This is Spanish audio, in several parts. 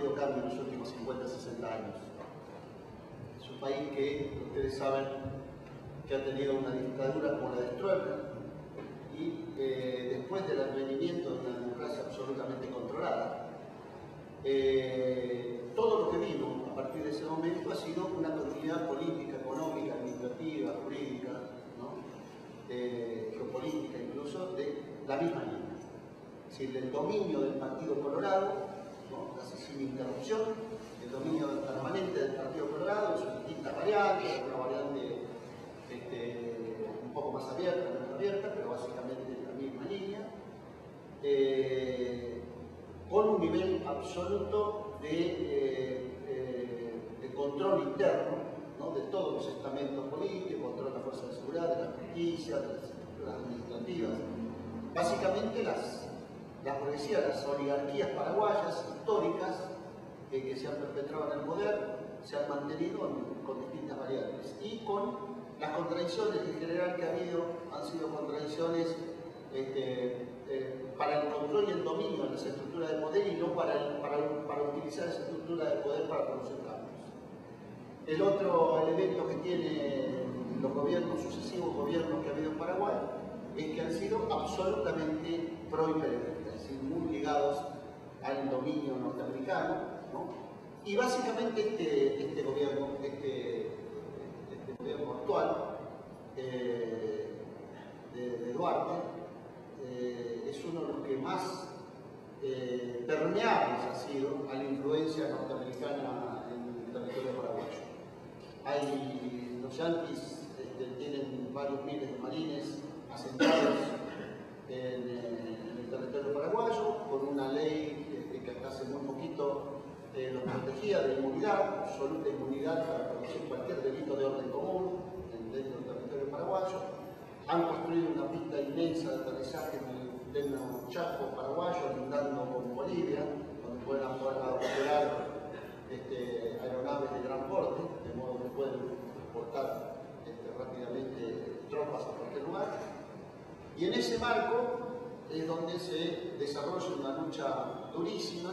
sufrido cambio en los últimos 50, 60 años. Es un país que, ustedes saben, que ha tenido una dictadura como la de Stroessner y después del advenimiento de una democracia absolutamente controlada, todo lo que vino a partir de ese momento ha sido una continuidad política, económica, administrativa, jurídica, ¿no? Geopolítica incluso, de la misma línea. Es decir, el dominio del Partido Colorado, ¿no? Casi sin interrupción, el dominio permanente del Partido Colorado en sus distintas variantes, una variante un poco más abierta, menos abierta, pero básicamente la misma línea, con un nivel absoluto de control interno, ¿no? De todos los estamentos políticos, control de la fuerza de seguridad, de la justicia, de las estructuras administrativas. Básicamente las oligarquías paraguayas históricas que se han perpetrado en el poder se han mantenido con distintas variantes y con las contradicciones en general que ha habido han sido contradicciones para el control y el dominio de esa estructura de poder y no para utilizar esa estructura de poder para producir cambios. El otro elemento que tienen los gobiernos, sucesivos gobiernos que ha habido en Paraguay, es que han sido absolutamente pro-imperialistas, es decir, muy ligados al dominio norteamericano, ¿no? Y básicamente este gobierno actual de Duarte es uno de los que más permeables ha sido a la influencia norteamericana en el territorio paraguayo. Los yanquis tienen varios miles de marines asentados en el territorio paraguayo, con una ley que hasta hace muy poquito los protegía de inmunidad, absoluta inmunidad para producir cualquier delito de orden común dentro del territorio paraguayo. Han construido una pista inmensa de aterrizaje en el pleno Chaco paraguayo, lindando con Bolivia, donde pueden operar aeronaves de gran porte, de modo que pueden transportar rápidamente tropas a cualquier lugar. Y en ese marco es donde se desarrolla una lucha durísima,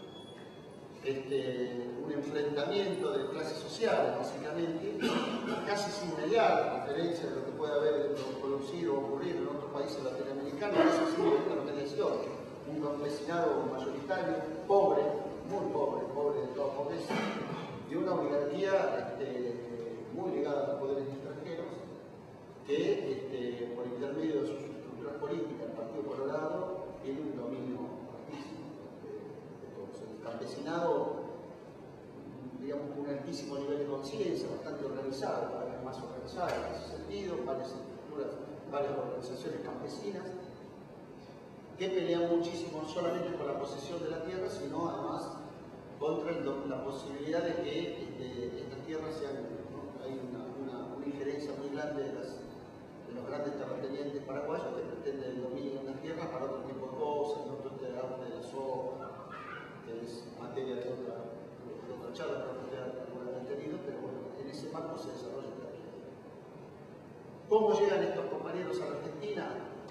un enfrentamiento de clases sociales, básicamente, casi sin mediar, a diferencia de lo que puede haber producido o ocurrido en otros países latinoamericanos, casi sin intermediación. Un campesinado mayoritario, pobre, muy pobre, pobre de toda pobreza, y una oligarquía muy ligada a los poderes extranjeros, que por intermedio de sus estructuras políticas, el Partido Colorado tiene un dominio altísimo de todos. El campesinado, digamos, con un altísimo nivel de conciencia, bastante organizado, cada vez más organizado en ese sentido, varias estructuras, varias organizaciones campesinas, que pelean muchísimo no solamente por la posesión de la tierra, sino además contra la posibilidad de que estas tierras sean, ¿no? Hay una injerencia muy grande de los grandes terratenientes paraguayos que pretenden el dominio de unas tierras para otro tipo de cosas, ¿no? Todo este arte de la soja, que es materia de otra charla que alguna vez tenido, pero bueno, en ese marco se desarrolla esta actividad. ¿Cómo llegan estos compañeros a la Argentina?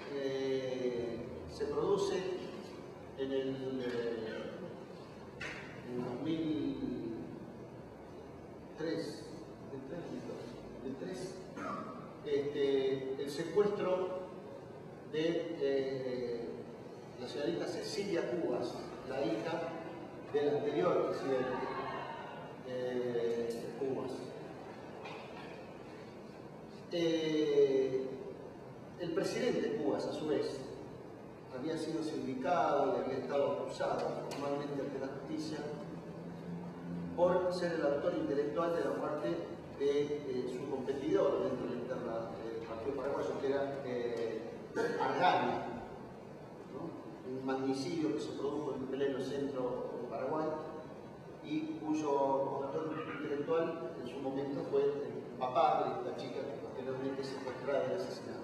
Se produce en el 2003, el secuestro de la señorita Cecilia Cubas, la hija del anterior presidente Cubas. El presidente Cubas, a su vez, había sido sindicado y había estado acusado formalmente ante la justicia por ser el autor intelectual de la muerte de su competidor dentro del Partido Paraguayo, que era Argaña, ¿no? Un magnicidio que se produjo en pleno centro de Paraguay y cuyo autor intelectual en su momento fue el papá de esta chica que posteriormente se secuestrada y asesinada.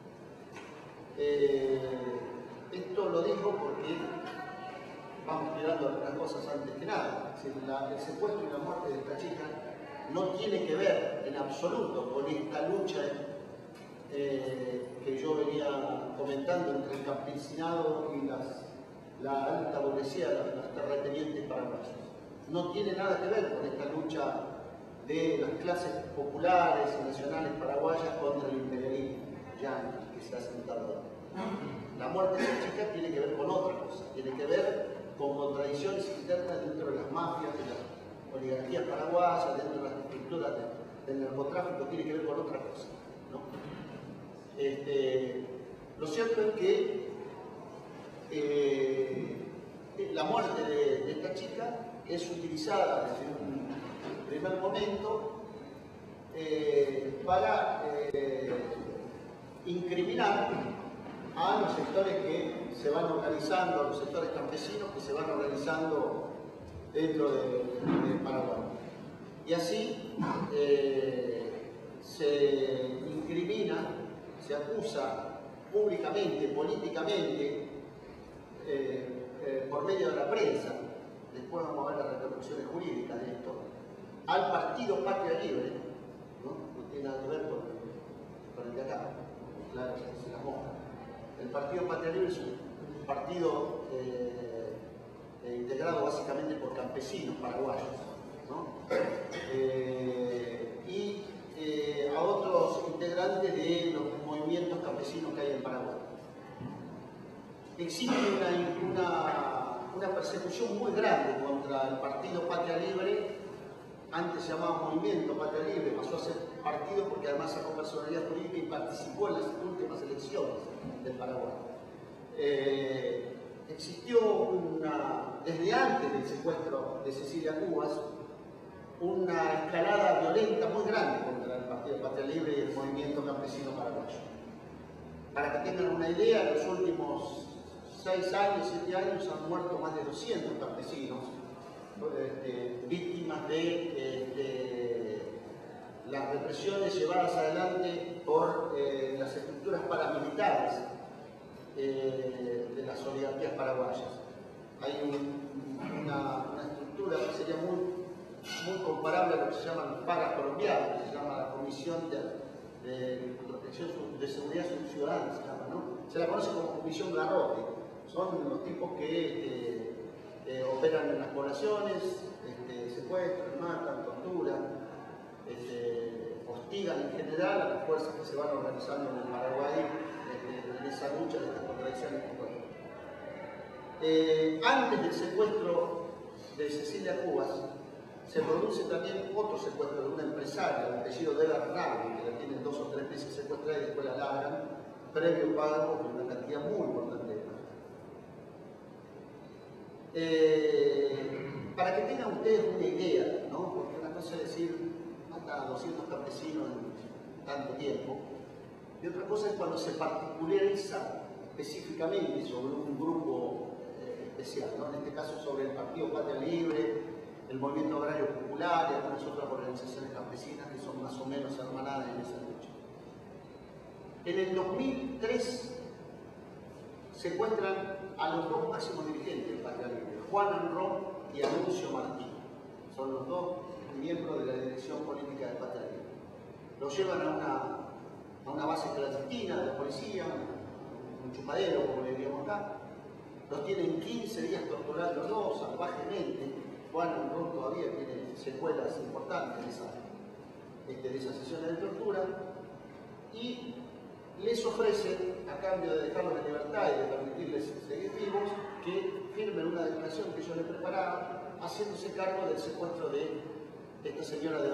Esto lo digo porque vamos tirando algunas cosas antes que nada. Es decir, el secuestro y la muerte de esta chica no tiene que ver en absoluto con esta lucha que yo venía comentando entre el campesinado y la alta burguesía, los terratenientes paraguayos. no tiene nada que ver con esta lucha de las clases populares y nacionales paraguayas contra el imperialismo yanqui que se ha sentado. La muerte de esa chica tiene que ver con otra cosa, tiene que ver con contradicciones internas dentro de las mafias, de las oligarquías paraguayas, dentro de las estructuras del narcotráfico, tiene que ver con otra cosa, ¿no? Lo cierto es que la muerte de esta chica es utilizada desde un primer momento para incriminar a los sectores que se van organizando, a los sectores campesinos que se van organizando dentro de Paraguay. Y así se incrimina, se acusa públicamente, políticamente, por medio de la prensa, después vamos a ver las repercusiones jurídicas de esto, al partido Patria Libre, no tiene nada que ver con el de acá, claro, se las moja. El partido Patria Libre es un partido integrado básicamente por campesinos paraguayos, ¿no? Y a otros integrantes de los movimientos campesinos que hay en Paraguay. Existe una persecución muy grande contra el partido Patria Libre. Antes se llamaba Movimiento Patria Libre, pasó a ser partido porque además sacó personalidad jurídica y participó en las últimas elecciones del Paraguay. Existió desde antes del secuestro de Cecilia Cubas, una escalada violenta muy grande contra el partido Patria Libre y el movimiento campesino paraguayo. Para que tengan una idea, en los últimos 6 años, 7 años han muerto más de 200 campesinos, víctimas de las represiones llevadas adelante por las estructuras paramilitares de las oligarquías paraguayas. Hay una estructura que sería muy comparable a lo que se llama los paras colombianos, que se llama la Comisión de Protección de Seguridad Ciudadana, se la conoce como Comisión Garrote. Son los tipos que operan en las poblaciones, secuestran, matan, torturan, hostigan en general a las fuerzas que se van organizando en el Paraguay en esa lucha de estas contradicciones que antes del secuestro de Cecilia Cubas, se produce también otro secuestro de una empresaria, el apellido de Bernardo, que la tienen 2 o 3 meses secuestrada y después la largan, previo pago de una cantidad muy importante de plata. Para que tengan ustedes una idea, ¿no? Porque una cosa es decir, mata a 200 campesinos en tanto tiempo, y otra cosa es cuando se particulariza específicamente sobre un grupo especial, ¿no? En este caso sobre el Partido Patria Libre, el Movimiento Agrario Popular y algunas otras organizaciones campesinas que son más o menos hermanadas en esa lucha. En el 2003 se encuentran a los 2 máximos dirigentes del Patria Libre, Juan Anrón y Anuncio Martín. Son los 2 miembros de la dirección política del Patria Libre. Los llevan a una base clandestina de la policía, un chupadero, como le diríamos acá. Los tienen 15 días torturándolos salvajemente. Juan Anrón todavía tiene secuelas importantes de esas sesiones de tortura. Y les ofrece, a cambio de dejarlos en libertad y de permitirles seguir vivos, que firmen una declaración que yo les preparaba, haciéndose cargo del secuestro de esta señora de